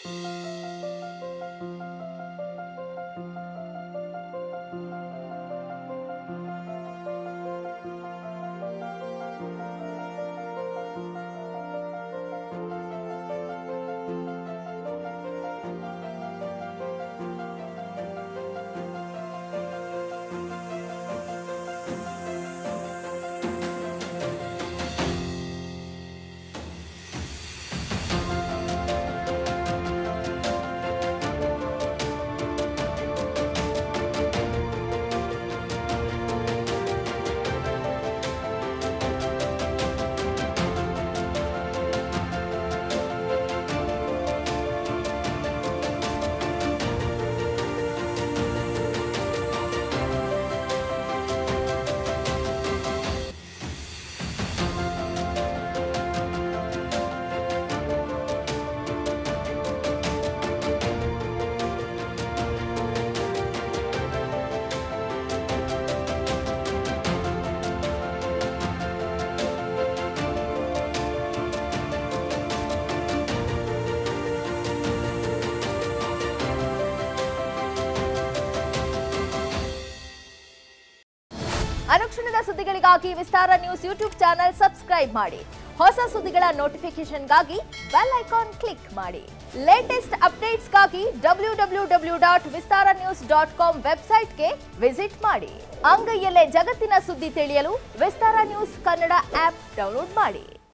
ಅನುಕ್ಷಣದ ಸುದ್ದಿಗಳಿಗಾಗಿ Vistara news YouTube channel subscribe ಮಾಡಿ. ಹೊಸ ಸುದ್ದಿಗಳ ನೋಟಿಫಿಕೇಶನ್ಗಾಗಿ ಬೆಲ್ ಐಕಾನ್ ಕ್ಲಿಕ್ ಮಾಡಿ. ಲೇಟೆಸ್ಟ್ ಅಪ್ಡೇಟ್ಸ್ಗಾಗಿ www.vistaranews.com ವೆಬ್ಸೈಟ್ಗೆ ವಿಸಿಟ್ ಮಾಡಿ. ಅಂಗೈಯಲ್ಲೇ ಜಗತ್ತಿನ ಸುದ್ದಿ ತಿಳಿಯಲು Vistara news Kannada app download ಮಾಡಿ.